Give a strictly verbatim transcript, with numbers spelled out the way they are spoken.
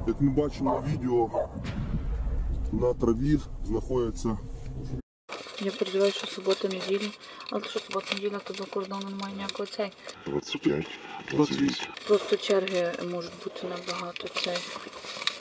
Як ми бачимо на відео, на траві знаходяться... Я переживаю, що субота-неділя, але що субота-неділя, то за кордону немає ніякого цей. двадцять п'ять, двадцять вісім. Просто черги можуть бути набагато цей.